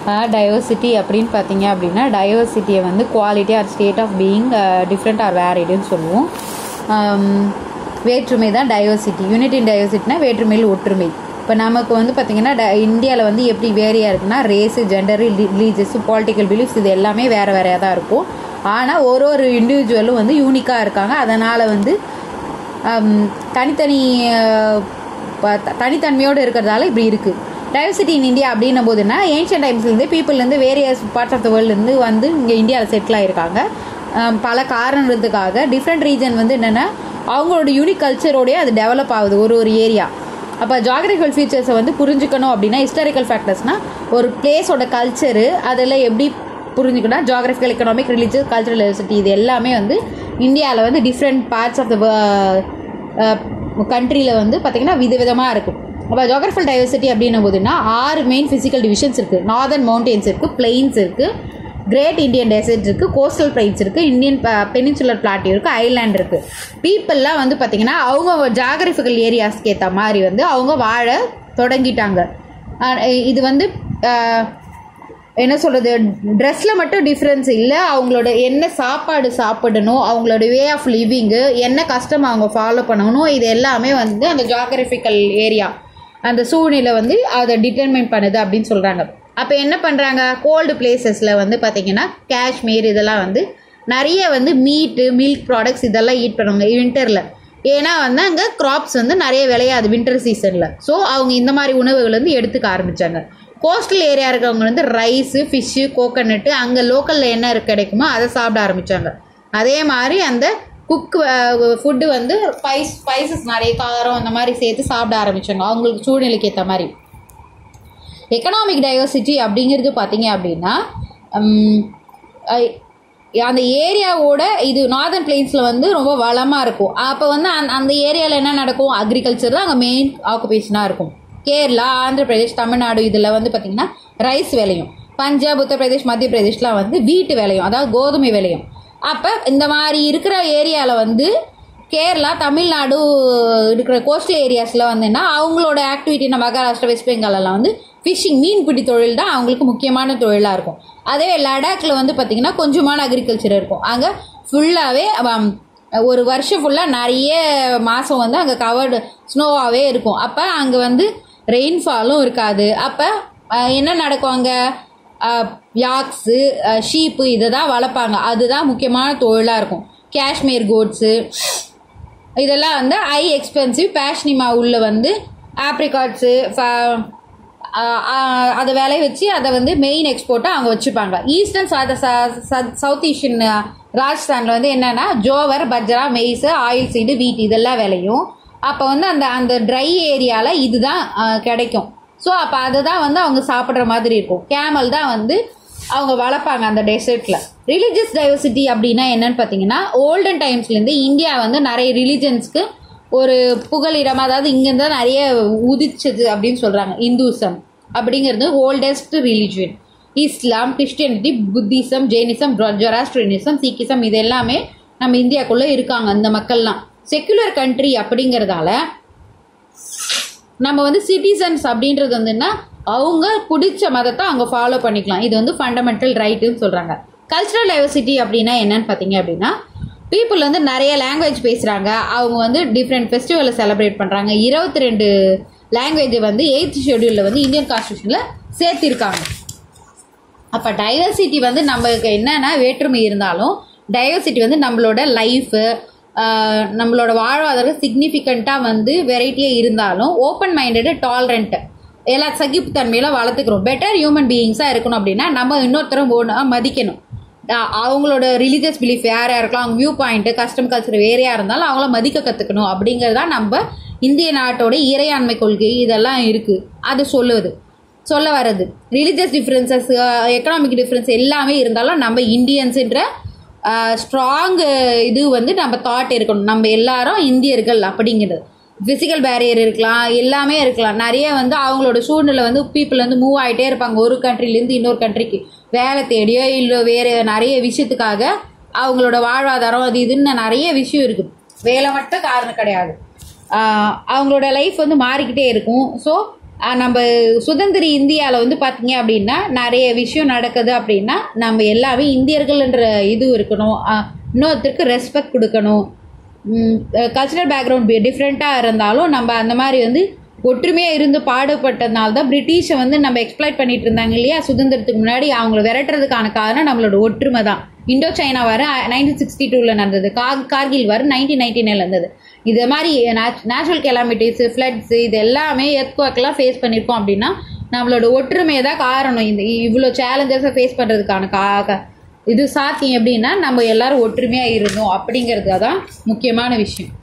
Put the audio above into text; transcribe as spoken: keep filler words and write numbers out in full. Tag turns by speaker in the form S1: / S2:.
S1: Diversity அப்படின்னு பார்த்தீங்க அப்படின்னா டைவர்சிட்டியை வந்து quality or state of being different or வேரிடுன்னு சொல்லுவோம். வேற்றுமை தான் டைவர்சிட்டி. யூனிட் இன் டைவர்சிட்டினா வேற்றுமையில் ஒற்றுமை. இப்போ நமக்கு வந்து பார்த்திங்கன்னா ட இந்தியாவில் வந்து எப்படி வேரியாக இருக்குன்னா race, gender, religious, political beliefs இது எல்லாமே வேறு வேறையாக தான் இருக்கும். ஆனால் ஒரு ஒரு இண்டிவிஜுவலும் வந்து யூனிக்காக இருக்காங்க. அதனால் வந்து தனித்தனி தனித்தன்மையோடு இருக்கிறதால இப்படி இருக்குது. டைவர்சிட்டி இன் இந்தியா அப்படின்னும் போதுன்னா ஏன்ஷியன் டைம்ஸ்லேருந்து பீப்புள்லேருந்து வேரியஸ் பார்ட்ஸ் ஆஃப் த வேர்ல்டுலேருந்து வந்து இங்கே இந்தியாவில் செட்டில் ஆகிருக்காங்க. பல காரணத்துக்காக டிஃப்ரெண்ட் ரீஜன் வந்து என்னென்னா அவங்களோட யூனிக் கல்ச்சரோடய அது டெவலப் ஆகுது ஒரு ஒரு ஏரியா. அப்போ ஜாகிரபிக்கல் ஃபீச்சர்ஸை வந்து புரிஞ்சுக்கணும் அப்படின்னா ஹிஸ்டாரிக்கல் ஃபேக்டர்ஸ்னால் ஒரு பிளேஸோட கல்ச்சரு அதில் எப்படி புரிஞ்சுக்கணும். Geographical, economic, religious, cultural diversity இது எல்லாமே வந்து இந்தியாவில் வந்து டிஃப்ரெண்ட் பார்ட்ஸ் ஆஃப் த கண்ட்ரியில் வந்து பார்த்திங்கன்னா விதவிதமாக இருக்கும். அப்போ ஜாகிரபிக்கல் டைவர்சிட்டி அப்படின்னும் போதுன்னா ஆறு மெயின் ஃபிசிக்கல் டிவிஷன்ஸ் இருக்குது. நார்தர்ன் மவுண்டெயின்ஸ் இருக்குது, பிளெயின்ஸ் இருக்குது, கிரேட் இண்டியன் டெசர்ட் இருக்குது, கோஸ்டல் பிளைன்ஸ் இருக்குது, இந்தியன் பெனின்சுலர் பிளாட்டியூ இருக்குது, ஐலாண்ட் இருக்குது. பீப்புளெலாம் வந்து பார்த்திங்கன்னா அவங்க ஜாகிரபிக்கல் ஏரியாஸ்க்கு ஏற்ற மாதிரி வந்து அவங்க வாழ தொடங்கிட்டாங்க. இது வந்து என்ன சொல்கிறது, ட்ரெஸ்ஸில் மட்டும் டிஃப்ரென்ஸ் இல்லை, அவங்களோட என்ன சாப்பாடு சாப்பிடணும், அவங்களோட வே ஆஃப் லிவிங்கு, என்ன கஸ்டம் அவங்க ஃபாலோ பண்ணணும், இது எல்லாமே வந்து அந்த ஜாகிரபிக்கல் ஏரியா அந்த சூழ்நிலை வந்து அதை டிட்டர்மைன் பண்ணுது அப்படின்னு சொல்கிறாங்க. அப்போ என்ன பண்ணுறாங்க, கோல்டு பிளேசஸில் வந்து பார்த்திங்கன்னா காஷ்மீர் இதெல்லாம் வந்து நிறைய வந்து மீட்டு, மில்க் ப்ராடக்ட்ஸ் இதெல்லாம் ஈட் பண்ணுவாங்க வின்டரில். ஏன்னா வந்து அங்கே க்ராப்ஸ் வந்து நிறைய விளையாது வின்டர் சீசனில். ஸோ அவங்க இந்த மாதிரி உணவுகள் வந்து எடுத்துக்க ஆரம்பித்தாங்க. கோஸ்டல் ஏரியா இருக்கிறவங்க வந்து ரைஸு, ஃபிஷ்ஷு, கோகோனட்டு அங்கே லோக்கலில் என்ன கிடைக்குமோ அதை சாப்பிட ஆரம்பித்தாங்க. அதே மாதிரி அந்த குக் ஃபுட்டு வந்து ஸ்பைஸ் ஸ்பைசஸ் நிறைய காரம் அந்த மாதிரி சேர்த்து சாப்பிட ஆரம்பித்தாங்க அவங்களுக்கு சூழ்நிலைக்கு ஏற்ற மாதிரி. எக்கனாமிக் டைவர்சிட்டி அப்படிங்கிறது பார்த்தீங்க அப்படின்னா அந்த ஏரியாவோட இது நார்தர்ன் பிளேன்ஸில் வந்து ரொம்ப வளமாக இருக்கும். அப்போ வந்து அந் அந்த ஏரியாவில் என்ன நடக்கும், அக்ரிகல்ச்சர் தான் அங்கே மெயின் ஆக்குபேஷனாக இருக்கும். கேரளா, ஆந்திர பிரதேஷ், தமிழ்நாடு இதில் வந்து பார்த்திங்கன்னா ரைஸ் விளையும். பஞ்சாப், உத்தரப்பிரதேஷ், மத்திய பிரதேஷ்லாம் வந்து வீட்டு விளையும், அதாவது கோதுமை விளையும். அப்போ இந்த மாதிரி இருக்கிற ஏரியாவில் வந்து கேரளா, தமிழ்நாடு இருக்கிற கோஸ்டல் ஏரியாஸில் வந்துன்னா அவங்களோட ஆக்டிவிட்டி நம்ம மகாராஷ்டிரா, வெஸ்ட் பெங்காலெல்லாம் வந்து ஃபிஷிங், மீன்பிடி தொழில் தான் அவங்களுக்கு முக்கியமான தொழிலாக இருக்கும். அதே லடாக்கில் வந்து பார்த்திங்கன்னா கொஞ்சமான அக்ரிகல்ச்சர் இருக்கும். அங்கே ஃபுல்லாகவே ஒரு வருஷம் ஃபுல்லாக நிறைய மாதம் வந்து அங்கே கவர்டு ஸ்னோவாகவே இருக்கும். அப்போ அங்கே வந்து ரெயின்ஃபாலும் இருக்காது. அப்போ என்ன நடக்கும், அங்கே யாக்ஸு, ஷீப்பு இதை தான் வளர்ப்பாங்க. அதுதான் முக்கியமான தொழிலாக இருக்கும். காஷ்மீர் கோட்ஸு இதெல்லாம் வந்து ஹை எக்ஸ்பென்சிவ். பேஷ்னிமா உள்ள வந்து ஆப்ரிகாட்ஸு அதை விளைய வச்சு அதை வந்து மெயின் எக்ஸ்போர்ட்டாக அவங்க வச்சுப்பாங்க. ஈஸ்டர்ன் சவுத் ஏஷியன் ராஜஸ்தானில் வந்து என்னென்னா jowar, bajra, maize, oil seed, wheat இதெல்லாம் விளையும். அப்போ வந்து அந்த அந்த ட்ரை ஏரியாவில் இதுதான் கிடைக்கும். ஸோ அப்போ அதுதான் வந்து அவங்க சாப்பிட்ற மாதிரி இருக்கும். கேமல் தான் வந்து அவங்க வளர்ப்பாங்க அந்த டெசர்ட்டில். ரிலீஜியஸ் டைவர்சிட்டி அப்படின்னா என்னன்னு பார்த்தீங்கன்னா ஓல்டன் டைம்ஸ்லேருந்து இந்தியா வந்து நிறைய ரிலீஜன்ஸ்க்கு ஒரு புகலிடம், அதாவது இங்கேருந்து தான் நிறைய உதிச்சது அப்படின்னு சொல்கிறாங்க. இந்துசம் அப்படிங்கிறது oldest religion. Islam, Christianity, Buddhism, Jainism, Zoroastrianism, Sikhism இது எல்லாமே நம்ம இந்தியாவுக்குள்ளே இருக்காங்க. அந்த மக்கள்லாம் செக்குலர் கண்ட்ரி அப்படிங்கிறதால நம்ம வந்து சிட்டிசன்ஸ் அப்படின்றது வந்துன்னா அவங்க பிடிச்ச மதத்தை அவங்க ஃபாலோ பண்ணிக்கலாம். இது வந்து ஃபண்டமெண்டல் ரைட்டுன்னு சொல்கிறாங்க. கல்ச்சரல் டைவர்சிட்டி அப்படின்னா என்னன்னு பார்த்தீங்க அப்படின்னா பீப்புள் வந்து நிறைய லாங்குவேஜ் பேசுகிறாங்க. அவங்க வந்து டிஃப்ரெண்ட் ஃபெஸ்டிவலை செலிப்ரேட் பண்ணுறாங்க. இருபத்தி ரெண்டு லாங்குவேஜை வந்து எயித் ஷெடியூலில் வந்து இந்தியன் கான்ஸ்டியூஷனில் சேர்த்திருக்காங்க. அப்போ டைவர்சிட்டி வந்து நம்மளுக்கு என்னென்னா வேற்றுமை இருந்தாலும் டைவர்சிட்டி வந்து நம்மளோட லைஃபு, நம்மளோட வாழ்வாதாரம் சிக்னிஃபிகண்ட்டாக வந்து வெரைட்டியாக இருந்தாலும் ஓப்பன் மைண்டடு, டாலரண்ட்டு, எல்லா சகிப்புத்தன்மையெல்லாம் வளர்த்துக்கிறோம். பெட்டர் ஹியூமன் பீயிங்ஸாக இருக்கணும் அப்படின்னா நம்ம இன்னொருத்தரும் ஒன்று மதிக்கணும். அவங்களோட ரிலீஜியஸ் பிலீஃப் வேறையாக இருக்கலாம், அவங்க வியூ பாயிண்ட்டு, கஸ்டம், கல்ச்சர் வேறையாக இருந்தாலும் அவங்கள மதிக்க கற்றுக்கணும். அப்படிங்கிறதான் நம்ம இந்திய நாட்டோட இறையாண்மை கொள்கை இதெல்லாம் இருக்குது. அது சொல்லுவது சொல்ல வர்றது ரிலீஜியஸ் டிஃப்ரென்சஸ், எக்கனாமிக் டிஃப்ரென்ஸ் எல்லாமே இருந்தாலும் நம்ம இந்தியன்ஸுன்ற ஸ்ட்ராங் இது வந்து நம்ம தாட் இருக்கணும். நம்ம எல்லாரும் இந்தியர்கள் அப்படிங்கிறது. ஃபிசிக்கல் பேரியர் இருக்கலாம், எல்லாமே இருக்கலாம். நிறைய வந்து அவங்களோட சூழ்நிலை வந்து பீப்புள் வந்து மூவ் ஆகிட்டே இருப்பாங்க ஒரு கண்ட்ரிலேருந்து இன்னொரு கண்ட்ரிக்கு வேலை தேடியோ இல்லை வேறு நிறைய விஷயத்துக்காக. அவங்களோட வாழ்வாதாரம் அது இதுன்னு நிறைய விஷயம் இருக்குது. வேலை மட்டும் காரணம் கிடையாது, அவங்களோட லைஃப் வந்து மாறிக்கிட்டே இருக்கும். ஸோ நம்ம சுதந்திர இந்தியாவில் வந்து பார்த்தீங்க அப்படின்னா நிறைய விஷயம் நடக்குது அப்படின்னா நம்ம எல்லாமே இந்தியர்கள்ன்ற இது இருக்கணும், இன்னொருத்தருக்கு ரெஸ்பெக்ட் கொடுக்கணும். கல்ச்சரல் பேக்ரவுண்ட் டிஃப்ரெண்ட்டாக இருந்தாலும் நம்ம அந்த மாதிரி வந்து ஒற்றுமையாக இருந்து பாடுபட்டதுனால தான் பிரிட்டிஷை வந்து நம்ம எக்ஸ்ப்ளாய்ட் பண்ணிட்டு இருந்தாங்க இல்லையா சுதந்திரத்துக்கு முன்னாடி. அவங்கள விரட்டுறதுக்கான காரணம் நம்மளோட ஒற்றுமை தான். இண்டோ சைனா வர நைன்டீன் சிக்ஸ்டி டூவில் நடந்தது, கார் கார்கில் வர நைன்டீன் நைன்டி நைனில் இருந்தது. இது மாதிரி நேச்சுரல் கெலாமிட்டிஸு, ஃப்ளட்ஸு, இது எல்லாமே எர்த்குவேக்லாம் ஃபேஸ் பண்ணியிருக்கோம் அப்படின்னா நம்மளோட ஒற்றுமையை தான் காரணம். இந்த இவ்வளோ சேலஞ்சஸை ஃபேஸ் பண்ணுறதுக்கான கா இது சாத்தியம் எப்படின்னா நம்ம எல்லாரும் ஒற்றுமையாக இருந்தோம் அப்படிங்கிறது தான் முக்கியமான விஷயம்.